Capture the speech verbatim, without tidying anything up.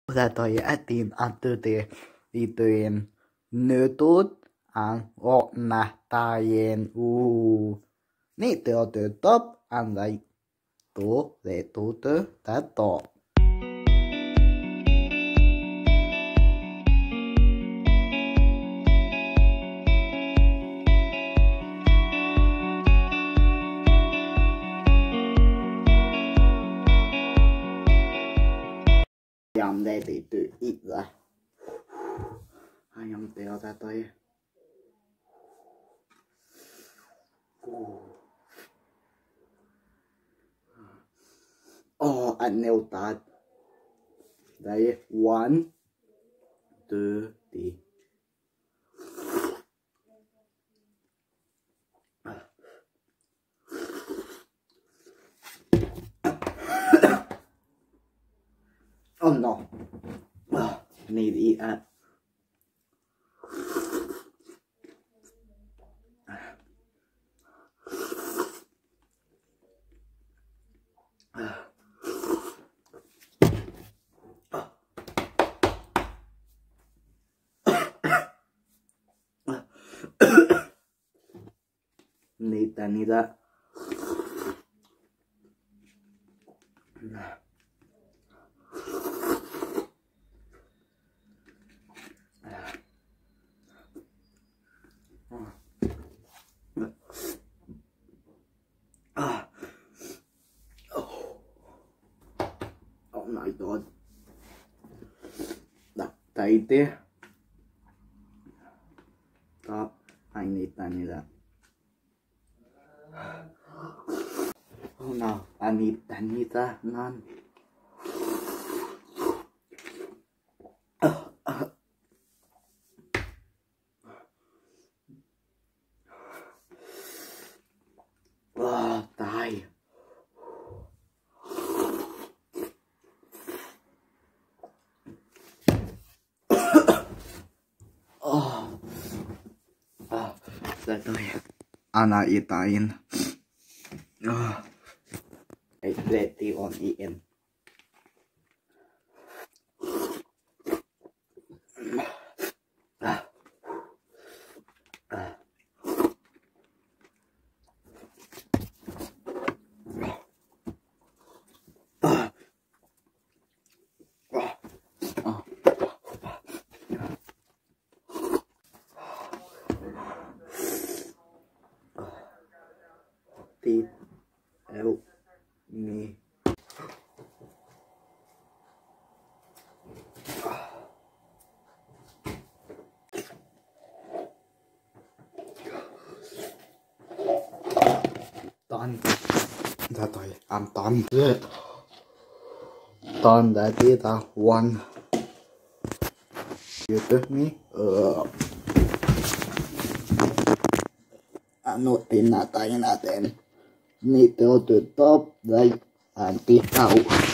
Ra tôi đã tìm ăn tư tế đi tuyên Noodle ăn ngọt nà ta yên u nị tớ tớ top ăn lại tố để tố tớ đã tỏ nhầm đây thì tự ít ra hai nhầm téo ra tôi oh anh nêu tạt đây one two three oh no oh, need to eat that. Need that, need that. Oh my god. Đặt tay tê. Stop. I need that, need that. Oh no, I need that, need that, none. Uh, uh. Oh, die. Oh. Oh, that way. Ana itain. Oh. I let the on eating. Ah. Ah. Ah. Oh. Please help me. Done. Ra tôi I'm done. Good. Done that is a one. You took me? Uh. I'm not in that thing, nothing. Need to go to the top, right, and pick out.